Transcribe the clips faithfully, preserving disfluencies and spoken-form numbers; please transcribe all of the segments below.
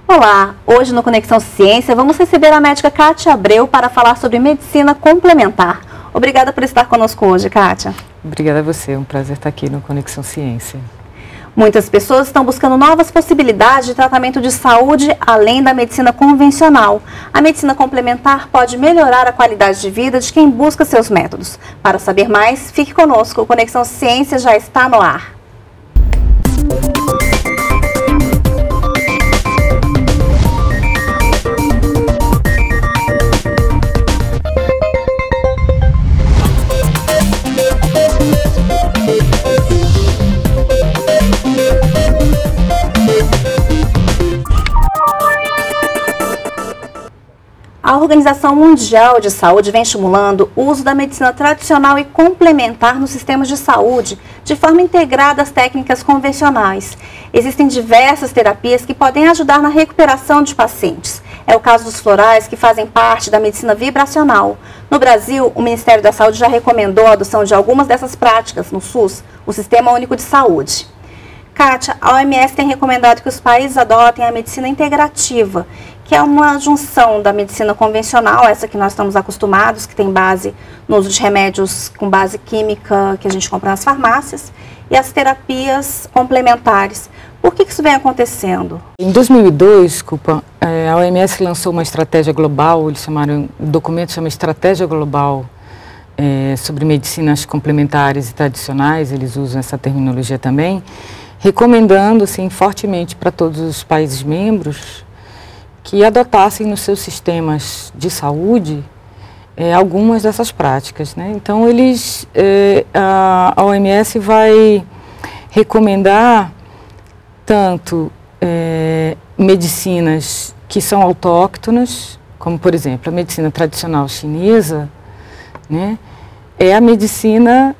Olá, hoje no Conexão Ciência vamos receber a médica Kátia Abreu para falar sobre medicina complementar. Obrigada por estar conosco hoje, Kátia. Obrigada a você, é um prazer estar aqui no Conexão Ciência. Muitas pessoas estão buscando novas possibilidades de tratamento de saúde além da medicina convencional. A medicina complementar pode melhorar a qualidade de vida de quem busca seus métodos. Para saber mais, fique conosco, o Conexão Ciência já está no ar. A Organização Mundial de Saúde vem estimulando o uso da medicina tradicional e complementar nos sistemas de saúde, de forma integrada às técnicas convencionais. Existem diversas terapias que podem ajudar na recuperação de pacientes. É o caso dos florais, que fazem parte da medicina vibracional. No Brasil, o Ministério da Saúde já recomendou a adoção de algumas dessas práticas no SUS, o Sistema Único de Saúde. Kátia, a O M S tem recomendado que os países adotem a medicina integrativa, que é uma junção da medicina convencional, essa que nós estamos acostumados, que tem base no uso de remédios com base química que a gente compra nas farmácias, e as terapias complementares. Por que isso vem acontecendo? Em dois mil e dois, desculpa, a O M S lançou uma estratégia global, eles chamaram, o documento chama Estratégia Global é, sobre Medicinas Complementares e Tradicionais, eles usam essa terminologia também, recomendando assim, fortemente para todos os países membros que adotassem nos seus sistemas de saúde é, algumas dessas práticas, né? Então, eles, é, a, a O M S vai recomendar tanto é, medicinas que são autóctonas, como, por exemplo, a medicina tradicional chinesa, né? É a medicina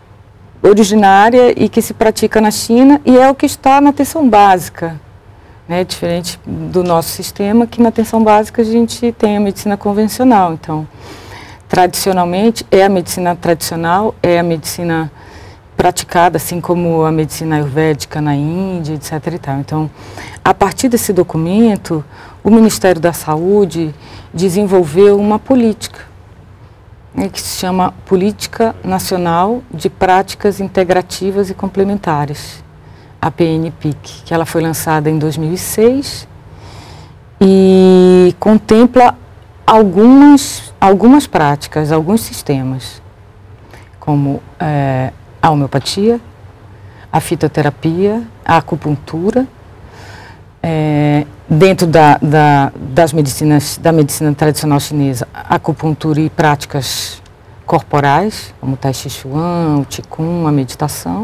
originária e que se pratica na China e é o que está na atenção básica. É diferente do nosso sistema, que na atenção básica a gente tem a medicina convencional. Então, tradicionalmente, é a medicina tradicional, é a medicina praticada, assim como a medicina ayurvédica na Índia, etc e tal. Então, a partir desse documento, o Ministério da Saúde desenvolveu uma política, né, que se chama Política Nacional de Práticas Integrativas e Complementares, a P N P I C, que ela foi lançada em dois mil e seis e contempla algumas, algumas práticas, alguns sistemas, como é, a homeopatia, a fitoterapia, a acupuntura, é, dentro da, da, das medicinas, da medicina tradicional chinesa, a acupuntura e práticas corporais, como o Tai Chi Chuan, o Qigong, a meditação,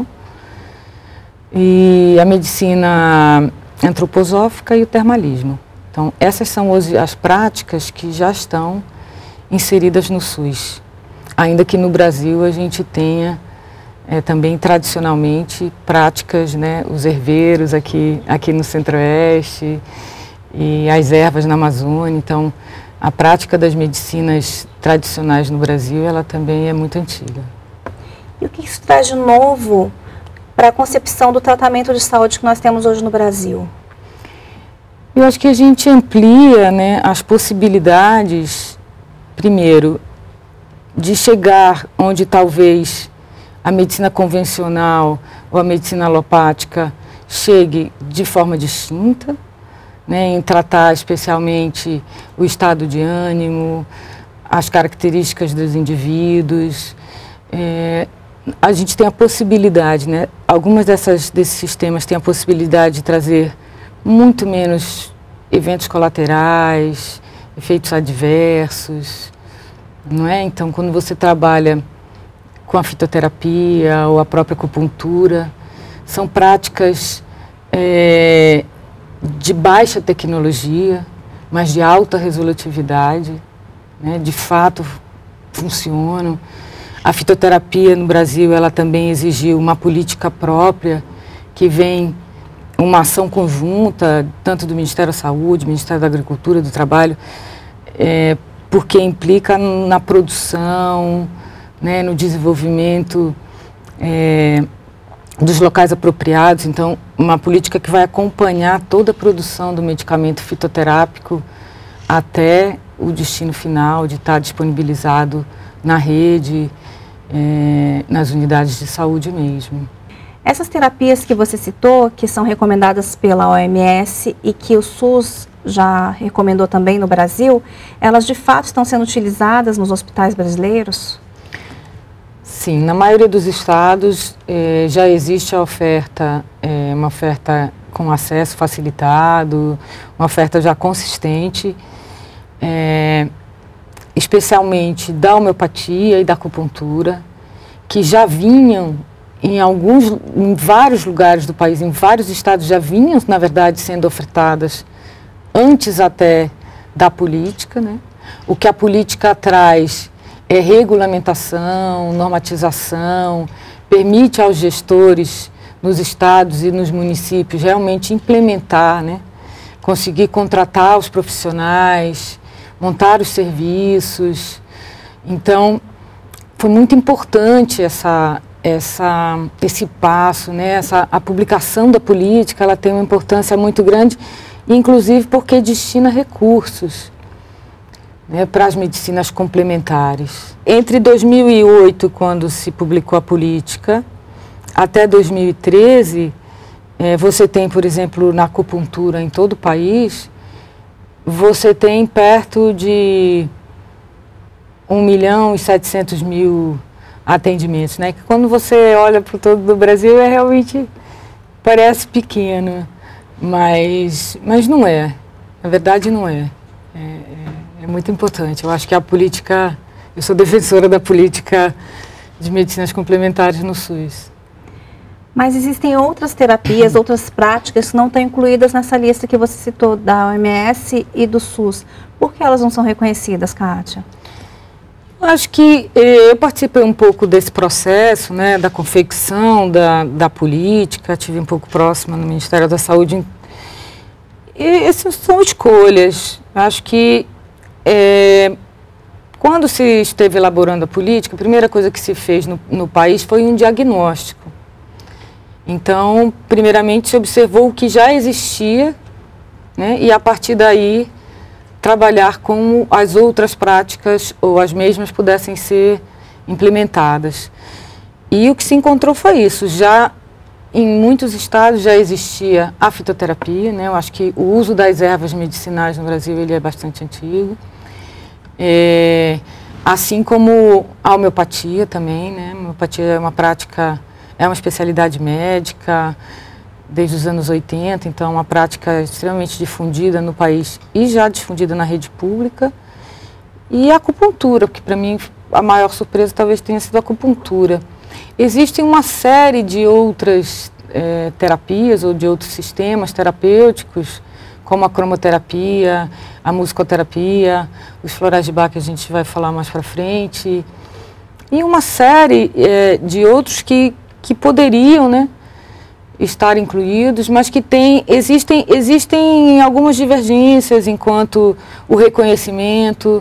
e a medicina antroposófica e o termalismo. Então, essas são hoje as práticas que já estão inseridas no SUS, ainda que no Brasil a gente tenha é, também tradicionalmente práticas, né, os herveiros aqui, aqui no Centro-Oeste e as ervas na Amazônia. Então, a prática das medicinas tradicionais no Brasil, ela também é muito antiga. E o que isso traz de novo para a concepção do tratamento de saúde que nós temos hoje no Brasil? Eu acho que a gente amplia, né, as possibilidades, primeiro, de chegar onde talvez a medicina convencional ou a medicina alopática chegue de forma distinta, né, em tratar especialmente o estado de ânimo, as características dos indivíduos. É, a gente tem a possibilidade, né, algumas dessas, desses sistemas têm a possibilidade de trazer muito menos eventos colaterais, efeitos adversos, não é? Então, quando você trabalha com a fitoterapia ou a própria acupuntura, são práticas é, de baixa tecnologia, mas de alta resolutividade, né? De fato funcionam. A fitoterapia no Brasil, ela também exigiu uma política própria, que vem uma ação conjunta, tanto do Ministério da Saúde, Ministério da Agricultura, do Trabalho, é, porque implica na produção, né, no desenvolvimento é, dos locais apropriados, então uma política que vai acompanhar toda a produção do medicamento fitoterápico até o destino final de estar disponibilizado na rede, é, nas unidades de saúde mesmo. Essas terapias que você citou, que são recomendadas pela O M S e que o SUS já recomendou também no Brasil, elas de fato estão sendo utilizadas nos hospitais brasileiros? Sim, na maioria dos estados eh, já existe a oferta, eh, uma oferta com acesso facilitado, uma oferta já consistente, eh, especialmente da homeopatia e da acupuntura, que já vinham em alguns, em vários lugares do país, em vários estados já vinham, na verdade, sendo ofertadas antes até da política, né? O que a política traz é regulamentação, normatização, permite aos gestores nos estados e nos municípios realmente implementar, né? Conseguir contratar os profissionais, montar os serviços. Então, foi muito importante essa, essa, esse passo, né? Essa, a publicação da política, ela tem uma importância muito grande, inclusive porque destina recursos, né, para as medicinas complementares. Entre dois mil e oito, quando se publicou a política, até dois mil e treze, eh, você tem, por exemplo, na acupuntura em todo o país, você tem perto de um milhão e setecentos mil atendimentos, né? Que quando você olha para o todo do Brasil, é realmente, parece pequeno, mas, mas não é. Na verdade, não é. É, é É muito importante. Eu acho que a política, eu sou defensora da política de medicinas complementares no SUS. Mas existem outras terapias, outras práticas que não estão incluídas nessa lista que você citou da O M S e do SUS. Por que elas não são reconhecidas, Kátia? Eu acho que eu participei um pouco desse processo, né, da confecção da, da política, estive um pouco próxima no Ministério da Saúde. E essas são escolhas. Eu acho que É, quando se esteve elaborando a política, a primeira coisa que se fez no, no país foi um diagnóstico. Então, primeiramente, se observou o que já existia, né, e a partir daí trabalhar como as outras práticas ou as mesmas pudessem ser implementadas. E o que se encontrou foi isso. Já em muitos estados já existia a fitoterapia, né, eu acho que o uso das ervas medicinais no Brasil ele é bastante antigo. É, assim como a homeopatia também, né? A homeopatia é uma prática, é uma especialidade médica desde os anos oitenta, então é uma prática extremamente difundida no país e já difundida na rede pública. E a acupuntura, porque para mim a maior surpresa talvez tenha sido a acupuntura. Existem uma série de outras é, terapias ou de outros sistemas terapêuticos, como a cromoterapia, a musicoterapia, os florais de Bach que a gente vai falar mais para frente, e uma série é, de outros que, que poderiam, né, estar incluídos, mas que tem, existem, existem algumas divergências enquanto o reconhecimento,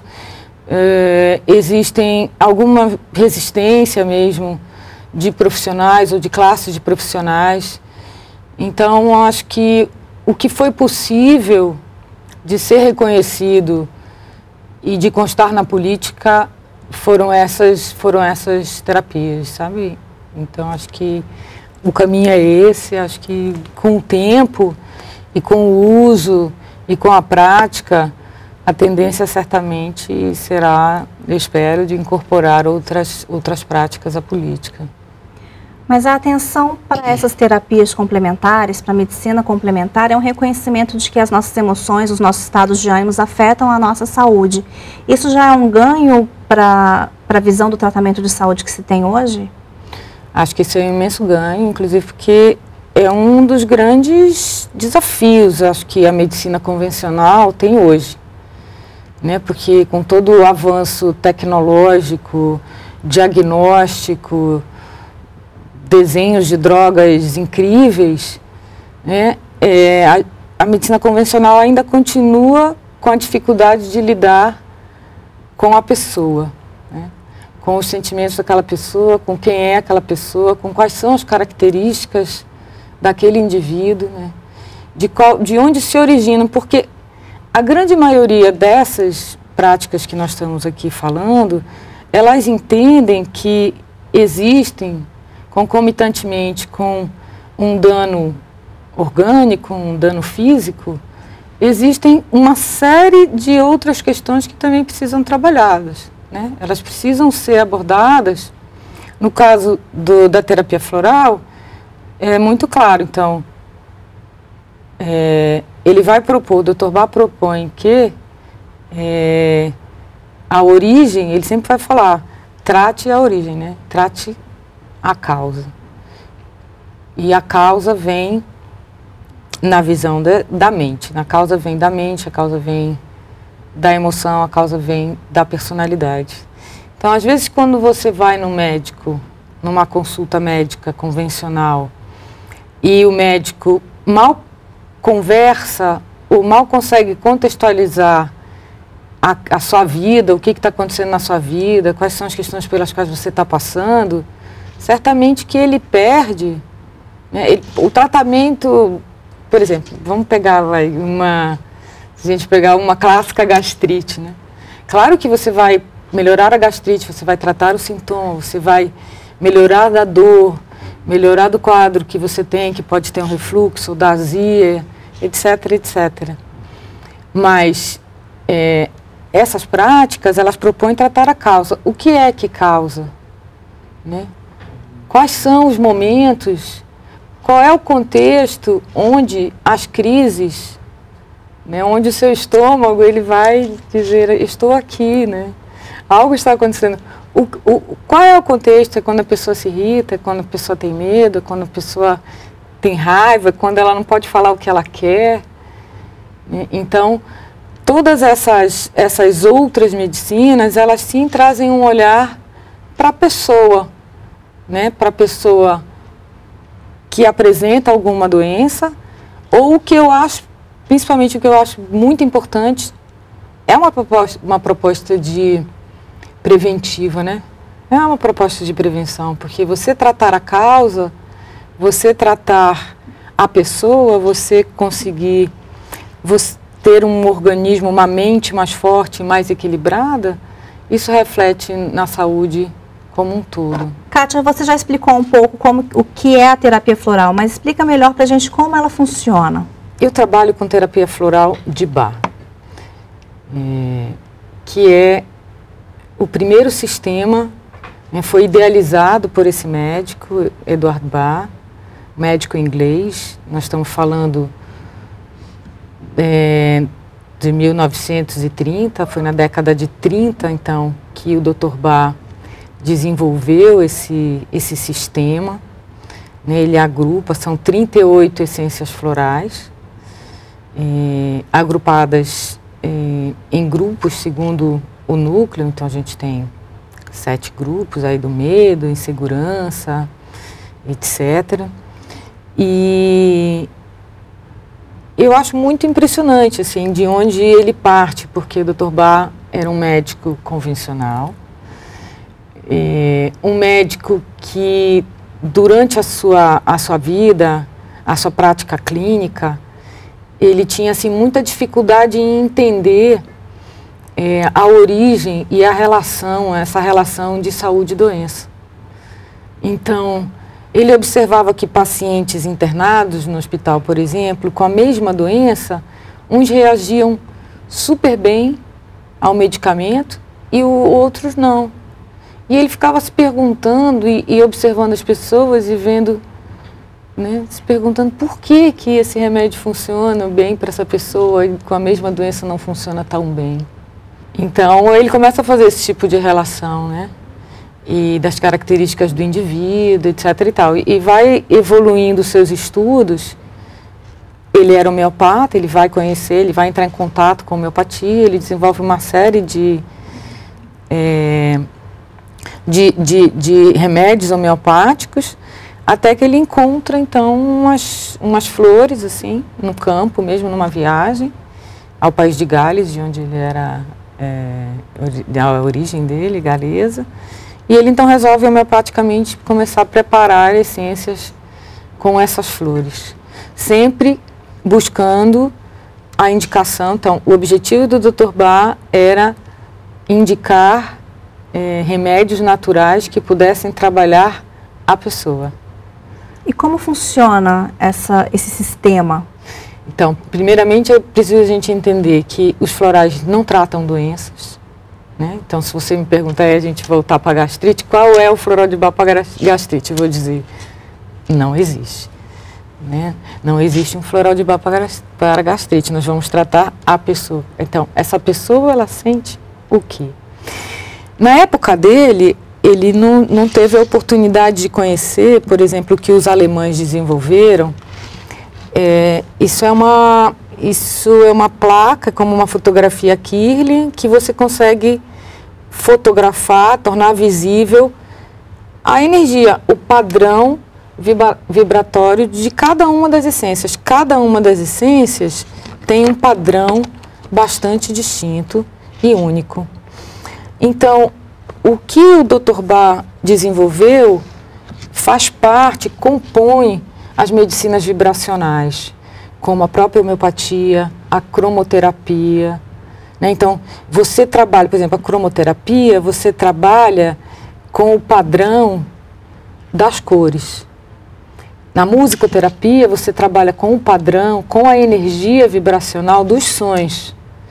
é, existem alguma resistência mesmo de profissionais ou de classes de profissionais. Então, acho que o que foi possível de ser reconhecido e de constar na política foram essas, foram essas terapias, sabe? Então, acho que o caminho é esse, acho que com o tempo e com o uso e com a prática, a tendência certamente será, eu espero, de incorporar outras, outras práticas à política. Mas a atenção para essas terapias complementares, para a medicina complementar, é um reconhecimento de que as nossas emoções, os nossos estados de ânimos afetam a nossa saúde. Isso já é um ganho para a visão do tratamento de saúde que se tem hoje? Acho que isso é um imenso ganho, inclusive porque é um dos grandes desafios, acho que a medicina convencional tem hoje, né? Porque com todo o avanço tecnológico, diagnóstico, desenhos de drogas incríveis, né? É, a, a medicina convencional ainda continua com a dificuldade de lidar com a pessoa, né? com os sentimentos daquela pessoa, com quem é aquela pessoa, com quais são as características daquele indivíduo, né? de, qual, de onde se originam, porque a grande maioria dessas práticas que nós estamos aqui falando, elas entendem que existem concomitantemente com um dano orgânico, um dano físico, existem uma série de outras questões que também precisam trabalhadas, né? Elas precisam ser abordadas. No caso do, da terapia floral, é muito claro. Então, é, ele vai propor, o doutor Bach propõe que é, a origem, ele sempre vai falar, trate a origem, né? Trate a causa. E a causa vem na visão de, da mente. A causa vem da mente, a causa vem da emoção, a causa vem da personalidade. Então, às vezes, quando você vai no médico, numa consulta médica convencional, e o médico mal conversa ou mal consegue contextualizar a, a sua vida, o que está acontecendo na sua vida, quais são as questões pelas quais você está passando, certamente que ele perde, né, ele, o tratamento. Por exemplo, vamos pegar vai, uma, se a gente pegar uma clássica gastrite, né? Claro que você vai melhorar a gastrite, você vai tratar o sintoma, você vai melhorar da dor, melhorar do quadro que você tem, que pode ter um refluxo, da azia, etc, etcétera. Mas é, essas práticas, elas propõem tratar a causa. O que é que causa? Né? Quais são os momentos? Qual é o contexto onde as crises, né, onde o seu estômago ele vai dizer, estou aqui, né? Algo está acontecendo. O, o, qual é o contexto? É quando a pessoa se irrita, é quando a pessoa tem medo, é quando a pessoa tem raiva, é quando ela não pode falar o que ela quer. Então, todas essas, essas outras medicinas, elas sim trazem um olhar para a pessoa, né, para a pessoa que apresenta alguma doença, ou o que eu acho, principalmente o que eu acho muito importante, é uma proposta, uma proposta de preventiva, né? É uma proposta de prevenção, porque você tratar a causa, você tratar a pessoa, você conseguir você ter um organismo, uma mente mais forte, mais equilibrada, isso reflete na saúde como um todo. Kátia, você já explicou um pouco como, o que é a terapia floral, mas explica melhor para a gente como ela funciona. Eu trabalho com terapia floral de Bach, é, que é o primeiro sistema, né, foi idealizado por esse médico, Eduard Bach, médico inglês. Nós estamos falando é, de mil novecentos e trinta, foi na década de trinta, então, que o doutor Bach desenvolveu esse, esse sistema, né, ele agrupa, são trinta e oito essências florais, eh, agrupadas eh, em grupos segundo o núcleo. Então a gente tem sete grupos aí do medo, insegurança, etcétera. E eu acho muito impressionante assim, de onde ele parte, porque o doutor Bach era um médico convencional, É, um médico que durante a sua, a sua vida, a sua prática clínica, ele tinha assim, muita dificuldade em entender é, a origem e a relação, essa relação de saúde e doença. Então, ele observava que pacientes internados no hospital, por exemplo, com a mesma doença, uns reagiam super bem ao medicamento e o, outros não. E ele ficava se perguntando e, e observando as pessoas e vendo, né, se perguntando por que, que esse remédio funciona bem para essa pessoa e com a mesma doença não funciona tão bem. Então, ele começa a fazer esse tipo de relação, né, e das características do indivíduo, etc e tal. E, e vai evoluindo os seus estudos. Ele era homeopata, ele vai conhecer, ele vai entrar em contato com a homeopatia, ele desenvolve uma série de... É, De, de, de remédios homeopáticos, até que ele encontra, então, umas, umas flores, assim, no campo mesmo, numa viagem, ao país de Gales, de onde ele era, é, a origem dele, galesa, E ele então resolve homeopaticamente começar a preparar essências com essas flores, sempre buscando a indicação. Então, o objetivo do doutor Bach era indicar é, remédios naturais que pudessem trabalhar a pessoa. E como funciona essa, esse sistema? Então, primeiramente é preciso a gente entender que os florais não tratam doenças, né? Então, se você me perguntar e a gente voltar para a gastrite, qual é o floral de Bach para gastrite? Eu vou dizer, não existe. Né? Não existe um floral de Bach para gastrite, nós vamos tratar a pessoa. Então, essa pessoa, ela sente o quê? Na época dele, ele não, não teve a oportunidade de conhecer, por exemplo, o que os alemães desenvolveram. É, isso, é uma, isso é uma placa, como uma fotografia Kirlian, que você consegue fotografar, tornar visível a energia, o padrão vibra, vibratório de cada uma das essências. Cada uma das essências tem um padrão bastante distinto e único. Então, o que o doutor Bach desenvolveu faz parte, compõe as medicinas vibracionais, como a própria homeopatia, a cromoterapia. Né? Então, você trabalha, por exemplo, a cromoterapia, você trabalha com o padrão das cores. Na musicoterapia, você trabalha com o padrão, com a energia vibracional dos sons.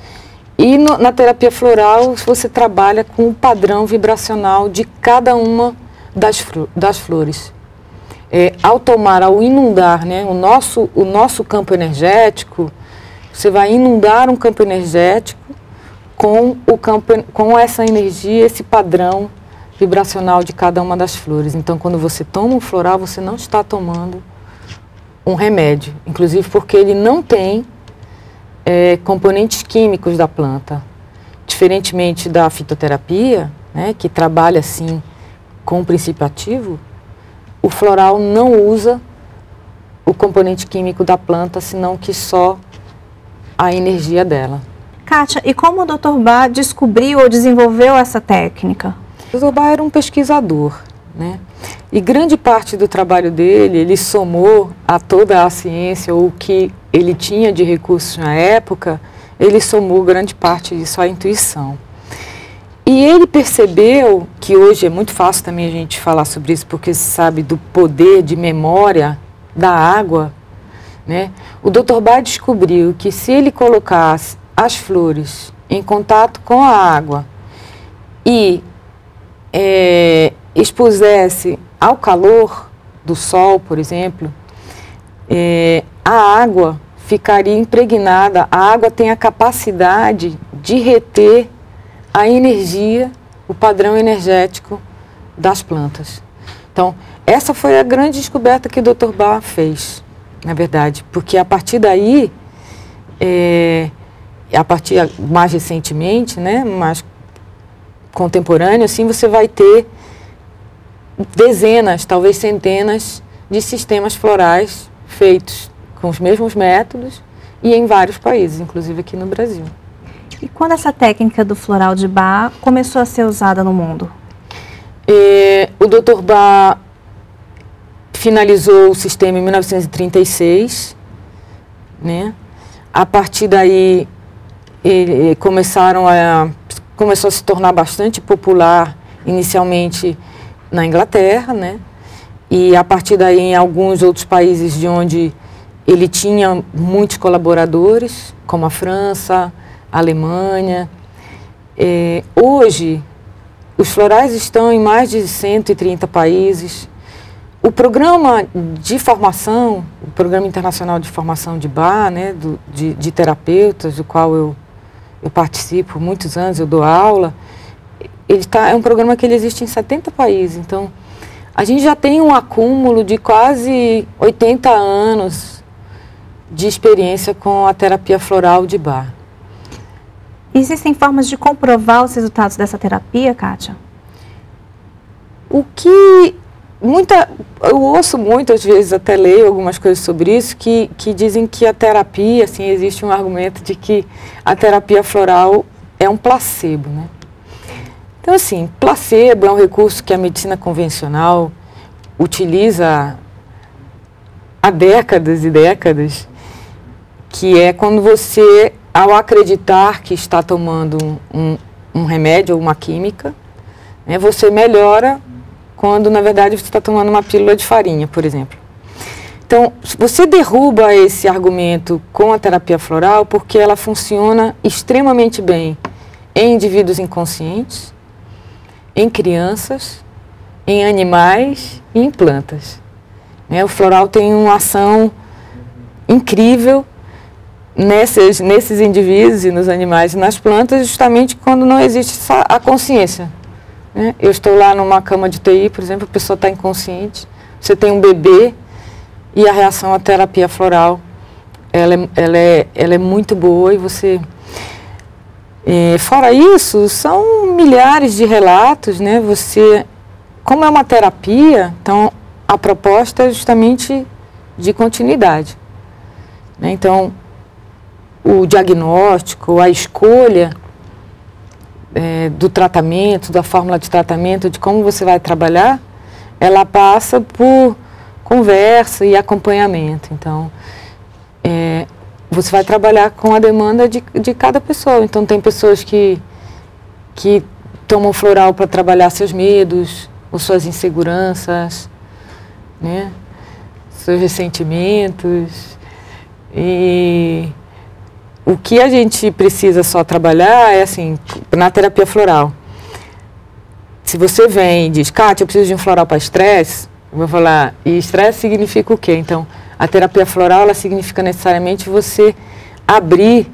E no, na terapia floral, você trabalha com o padrão vibracional de cada uma das, das flores. É, ao tomar, ao inundar, né, o, nosso, o nosso campo energético, você vai inundar um campo energético com, o campo, com essa energia, esse padrão vibracional de cada uma das flores. Então, quando você toma um floral, você não está tomando um remédio, inclusive porque ele não tem é, componentes químicos da planta. Diferentemente da fitoterapia, né, que trabalha assim com o princípio ativo, o floral não usa o componente químico da planta, senão que só a energia dela. Kátia, e como o doutor Bach descobriu ou desenvolveu essa técnica? O doutor Bach era um pesquisador, né? E grande parte do trabalho dele, ele somou a toda a ciência, ou o que ele tinha de recursos na época, ele somou grande parte disso à intuição. E ele percebeu, que hoje é muito fácil também a gente falar sobre isso, porque se sabe do poder de memória da água, né? O doutor Bach descobriu que se ele colocasse as flores em contato com a água e é, expusesse ao calor do sol, por exemplo, é, a água ficaria impregnada. A água tem a capacidade de reter a energia, o padrão energético das plantas. Então, essa foi a grande descoberta que o doutor Bach fez, na verdade, porque a partir daí, é, a partir mais recentemente, né, mais contemporâneo, assim, você vai ter dezenas, talvez centenas de sistemas florais feitos com os mesmos métodos e em vários países, inclusive aqui no Brasil. E quando essa técnica do floral de Bach começou a ser usada no mundo? É, o doutor Bach finalizou o sistema em mil novecentos e trinta e seis, né? A partir daí, ele, começaram a, começou a se tornar bastante popular, inicialmente na Inglaterra, né? E a partir daí em alguns outros países de onde ele tinha muitos colaboradores, como a França, a Alemanha. É, hoje, os florais estão em mais de cento e trinta países. O programa de formação, o Programa Internacional de Formação de Bach, né, do, de, de terapeutas, do qual eu, eu participo há muitos anos, eu dou aula, ele tá, é um programa que ele existe em setenta países. Então, a gente já tem um acúmulo de quase oitenta anos de experiência com a terapia floral de Bach. Existem formas de comprovar os resultados dessa terapia, Kátia? O que muita, eu ouço muitas vezes, até leio algumas coisas sobre isso, que, que dizem que a terapia, assim, existe um argumento de que a terapia floral é um placebo, né? Então, assim, placebo é um recurso que a medicina convencional utiliza há décadas e décadas, que é quando você, ao acreditar que está tomando um, um, um remédio ou uma química, né, você melhora quando, na verdade, você está tomando uma pílula de farinha, por exemplo. Então, você derruba esse argumento com a terapia floral porque ela funciona extremamente bem em indivíduos inconscientes, em crianças, em animais e em plantas. Né, o floral tem uma ação incrível nesses, nesses indivíduos e nos animais e nas plantas, justamente quando não existe a consciência. Né? Eu estou lá numa cama de U T I, por exemplo, a pessoa está inconsciente, você tem um bebê e a reação à terapia floral, ela é, ela é, ela é muito boa e você... É, fora isso, são milhares de relatos, né? Você, como é uma terapia, então a proposta é justamente de continuidade. Né? Então, o diagnóstico, a escolha é, do tratamento, da fórmula de tratamento, de como você vai trabalhar, ela passa por conversa e acompanhamento. Então, é, você vai trabalhar com a demanda de, de cada pessoa. Então, tem pessoas que, que tomam floral para trabalhar seus medos, ou suas inseguranças, né? Seus ressentimentos. E o que a gente precisa só trabalhar é assim, na terapia floral. Se você vem e diz, Kátia, eu preciso de um floral para estresse, eu vou falar, e estresse significa o quê? Então, a terapia floral, ela significa necessariamente você abrir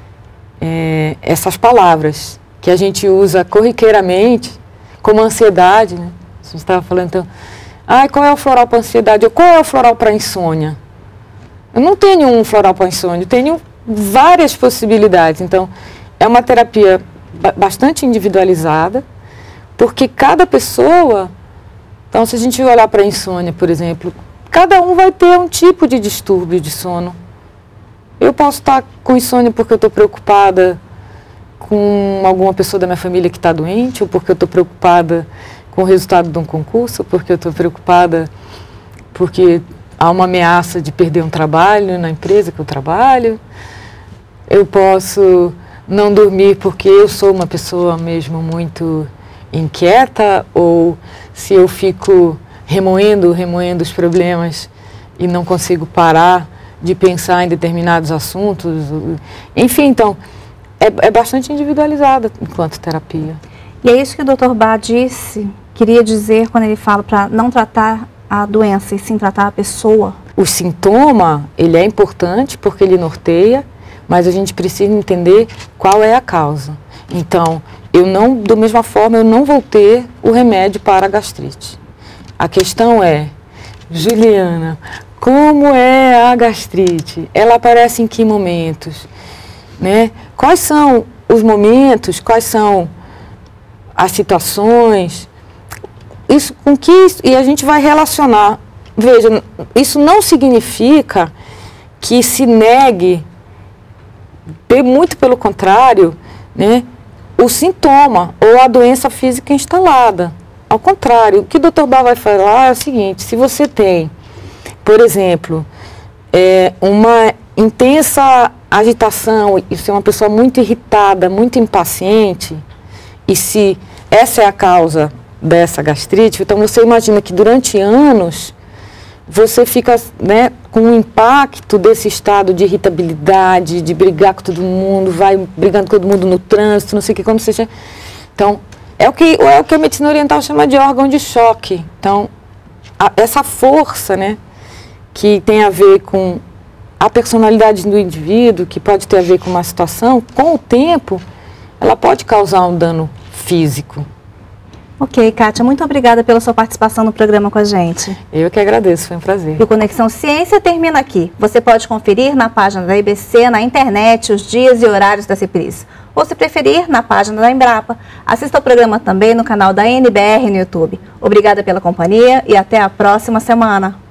é, essas palavras que a gente usa corriqueiramente, como ansiedade, né? A gente estava falando, então, ah, qual é o floral para ansiedade? Ou qual é o floral para insônia? Eu não tenho um floral para insônia, eu tenho várias possibilidades. Então, é uma terapia bastante individualizada, porque cada pessoa... Então, se a gente olhar para a insônia, por exemplo, cada um vai ter um tipo de distúrbio de sono. Eu posso estar com insônia porque eu estou preocupada com alguma pessoa da minha família que está doente, ou porque eu estou preocupada com o resultado de um concurso, ou porque eu estou preocupada porque há uma ameaça de perder um trabalho na empresa que eu trabalho. Eu posso não dormir porque eu sou uma pessoa mesmo muito inquieta, ou se eu fico remoendo, remoendo os problemas e não consigo parar de pensar em determinados assuntos. Enfim, então, é, é bastante individualizada enquanto terapia. E é isso que o doutor Bá disse, queria dizer quando ele fala para não tratar a doença e sim tratar a pessoa. O sintoma, ele é importante porque ele norteia, mas a gente precisa entender qual é a causa. Então, eu não, da mesma forma, eu não vou ter o remédio para a gastrite. A questão é, Juliana, como é a gastrite? Ela aparece em que momentos? Né? Quais são os momentos, quais são as situações? Isso, com que isso, e a gente vai relacionar. Veja, isso não significa que se negue, muito pelo contrário, né, o sintoma ou a doença física instalada. Ao contrário, o que o doutor Bá vai falar é o seguinte, se você tem, por exemplo, é, uma intensa agitação, e você é uma pessoa muito irritada, muito impaciente, e se essa é a causa dessa gastrite, então você imagina que durante anos você fica, né, com o impacto desse estado de irritabilidade, de brigar com todo mundo, vai brigando com todo mundo no trânsito, não sei o que, quando você chega. Então, é o que, é o que a medicina oriental chama de órgão de choque. Então, a, essa força, né, que tem a ver com a personalidade do indivíduo, que pode ter a ver com uma situação, com o tempo, ela pode causar um dano físico. Ok, Kátia, muito obrigada pela sua participação no programa com a gente. Eu que agradeço, foi um prazer. E o Conexão Ciência termina aqui. Você pode conferir na página da I B C, na internet, os dias e horários da CIPRIS. Ou, se preferir, na página da Embrapa. Assista ao programa também no canal da N B R no YouTube. Obrigada pela companhia e até a próxima semana.